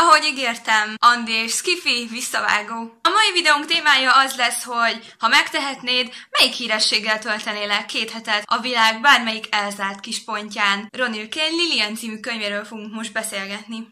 Ahogy ígértem, Andi és Skiffy visszavágó. A mai videónk témája az lesz, hogy ha megtehetnéd, melyik hírességgel töltenél el 2 hetet a világ bármelyik elzárt kis pontján. Ronnie Kane Lillian című könyvéről fogunk most beszélgetni.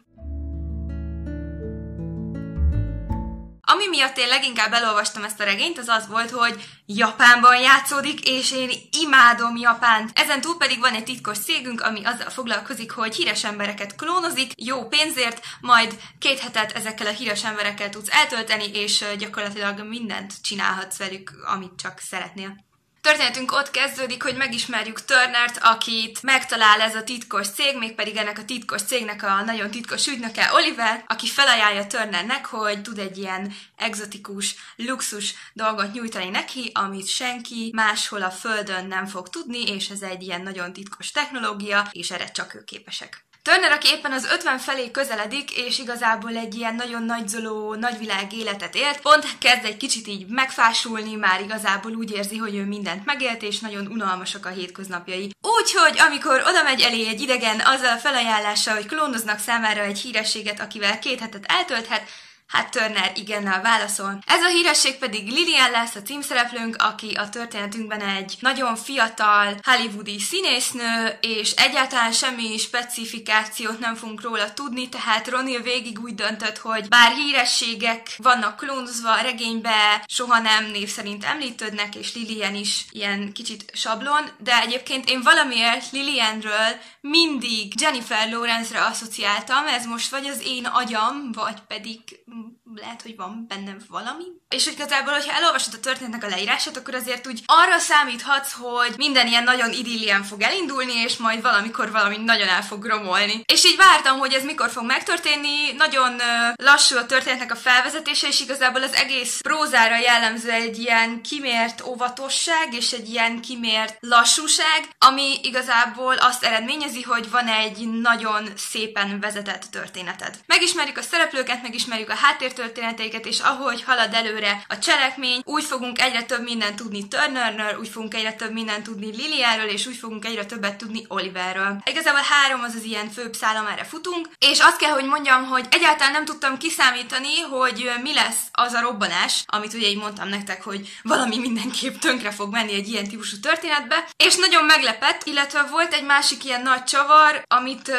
Ami miatt én leginkább elolvastam ezt a regényt, az az volt, hogy Japánban játszódik, és én imádom Japánt. Ezen túl pedig van egy titkos cégünk, ami azzal foglalkozik, hogy híres embereket klónozik, jó pénzért, majd 2 hetet ezekkel a híres emberekkel tudsz eltölteni, és gyakorlatilag mindent csinálhatsz velük, amit csak szeretnél. Történetünk ott kezdődik, hogy megismerjük Turnert, akit megtalál ez a titkos cég, mégpedig ennek a titkos cégnek a nagyon titkos ügynöke Oliver, aki felajánlja Turnernek, hogy tud egy ilyen egzotikus, luxus dolgot nyújtani neki, amit senki máshol a földön nem fog tudni, és ez egy ilyen nagyon titkos technológia, és erre csak ők képesek. Turner, aki éppen az 50 felé közeledik, és igazából egy ilyen nagyon nagyzoló, nagyvilág életet élt, pont kezd egy kicsit így megfásulni, már igazából úgy érzi, hogy ő mindent megélt, és nagyon unalmasak a hétköznapjai. Úgyhogy amikor oda megy elé egy idegen azzal a felajánlással, hogy klónoznak számára egy hírességet, akivel 2 hetet eltölthet, hát Turner igennel válaszol. Ez a híresség pedig Lillian lesz, a címszereplőnk, aki a történetünkben egy nagyon fiatal hollywoodi színésznő, és egyáltalán semmi specifikációt nem fogunk róla tudni, tehát Ronnie végig úgy döntött, hogy bár hírességek vannak klónozva a regénybe, soha nem név szerint említődnek, és Lillian is ilyen kicsit sablon, de egyébként én valamiért Lillianről mindig Jennifer Lawrence-re asszociáltam, ez most vagy az én agyam, vagy pedig lehet, hogy van bennem valami. És hogy igazából, hogyha elolvasod a történetnek a leírását, akkor azért úgy arra számíthatsz, hogy minden ilyen nagyon idillien fog elindulni, és majd valamikor valami nagyon el fog romolni. És így vártam, hogy ez mikor fog megtörténni, nagyon lassú a történetnek a felvezetése, és igazából az egész prózára jellemző egy ilyen kimért óvatosság, és egy ilyen kimért lassúság, ami igazából azt eredményezi, hogy van egy nagyon szépen vezetett történeted. Megismerjük a szereplőket, megismerjük a háttértörténeteiket, és ahogy halad előre a cselekmény, úgy fogunk egyre több mindent tudni Turnerről, úgy fogunk egyre több mindent tudni Lillianről, és úgy fogunk egyre többet tudni Oliverről. Igazából 3 az ilyen főbb szál, amerre futunk, és azt kell, hogy mondjam, hogy egyáltalán nem tudtam kiszámítani, hogy mi lesz az a robbanás, amit ugye így mondtam nektek, hogy valami mindenképp tönkre fog menni egy ilyen típusú történetbe, és nagyon meglepett, illetve volt egy másik ilyen nagy csavar, amit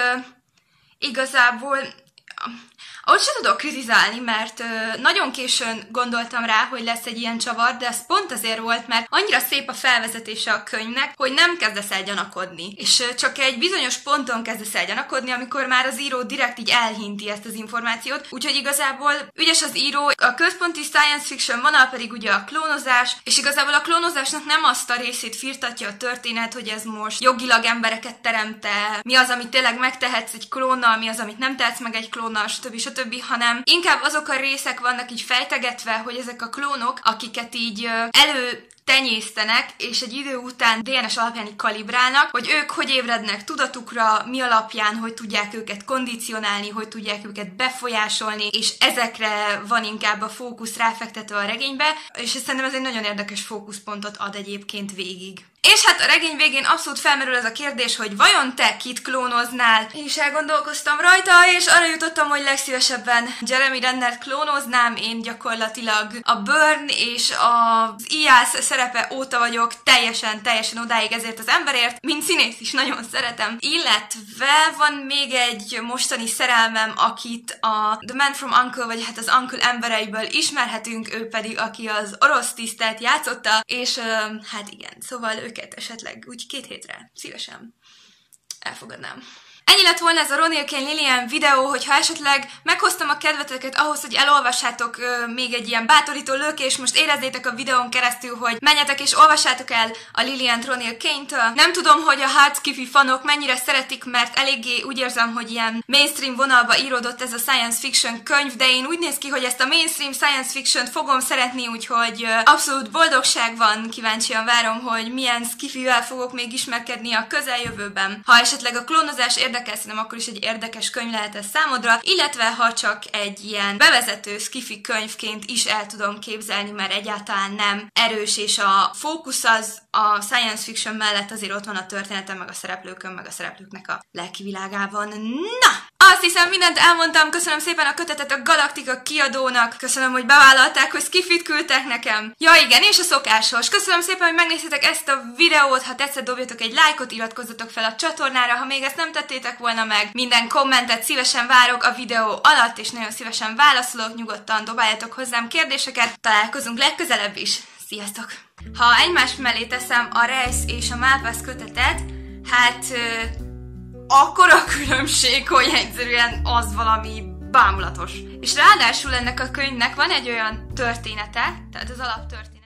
igazából ott sem tudok kritizálni, mert nagyon későn gondoltam rá, hogy lesz egy ilyen csavar, de ez pont azért volt, mert annyira szép a felvezetése a könyvnek, hogy nem kezdesz el gyanakodni. És csak egy bizonyos ponton kezdesz el gyanakodni, amikor már az író direkt így elhinti ezt az információt, úgyhogy igazából ügyes az író, a központi science fiction vonal pedig ugye a klónozás, és igazából a klónozásnak nem azt a részét firtatja a történet, hogy ez most jogilag embereket teremte, mi az, amit tényleg megtehetsz egy klónnal, mi az, amit nem tehetsz meg egy klónnal, stb., hanem inkább azok a részek vannak így fejtegetve, hogy ezek a klónok, akiket így tenyésztenek, és egy idő után DNS alapján így kalibrálnak, hogy ők hogy ébrednek tudatukra, mi alapján, hogy tudják őket kondicionálni, hogy tudják őket befolyásolni, és ezekre van inkább a fókusz ráfektetve a regénybe, és szerintem ez egy nagyon érdekes fókuszpontot ad egyébként végig. És hát a regény végén abszolút felmerül ez a kérdés, hogy vajon te kit klónoznál? Én is elgondolkoztam rajta, és arra jutottam, hogy legszívesebben Jeremy Rennert klónoznám. Én gyakorlatilag a Burn és az Iász szerepe óta vagyok teljesen odáig ezért az emberért, mint színész is nagyon szeretem. Illetve van még egy mostani szerelmem, akit a The Man from U.N.C.L.E. vagy hát az Uncle embereiből ismerhetünk, ő pedig aki az orosz tisztet játszotta, és hát igen, szóval őket esetleg úgy 2 hétre szívesen elfogadnám. Ennyi lett volna ez a Ronnie Kane Lillian videó, hogyha esetleg meghoztam a kedveteket ahhoz, hogy elolvassátok még egy ilyen bátorító lökés, most érezzétek a videón keresztül, hogy menjetek és olvassátok el a Lilliant Ronnie Kane-től. Nem tudom, hogy a hard sci-fi fanok mennyire szeretik, mert eléggé úgy érzem, hogy ilyen mainstream vonalba íródott ez a science fiction könyv, de én úgy néz ki, hogy ezt a mainstream science fiction-t fogom szeretni, úgyhogy abszolút boldogság van, kíváncsian várom, hogy milyen sci-fivel fogok még ismerkedni a közeljövőben. Ha esetleg a klónozás érdekel, szerintem akkor is egy érdekes könyv lehet ez számodra, illetve ha csak egy ilyen bevezető sci-fi könyvként is el tudom képzelni, mert egyáltalán nem erős, és a fókusz az a science fiction mellett azért ott van a történetem, meg a szereplőkön, meg a szereplőknek a lelki világában. Na! Azt hiszem, mindent elmondtam, köszönöm szépen a kötetet a Galaktika kiadónak, köszönöm, hogy bevállalták, hogy skifit küldtek nekem. Ja igen, és a szokásos. Köszönöm szépen, hogy megnéztétek ezt a videót, ha tetszett, dobjatok egy lájkot, iratkozzatok fel a csatornára, ha még ezt nem tettétek volna meg. Minden kommentet szívesen várok a videó alatt, és nagyon szívesen válaszolok, nyugodtan dobáljatok hozzám kérdéseket. Találkozunk legközelebb is. Sziasztok! Ha egymás mellé teszem a Reis és a Malpass kötetet, hát... akkora különbség, hogy egyszerűen az valami bámulatos. És ráadásul ennek a könyvnek van egy olyan története, tehát az alaptörténet.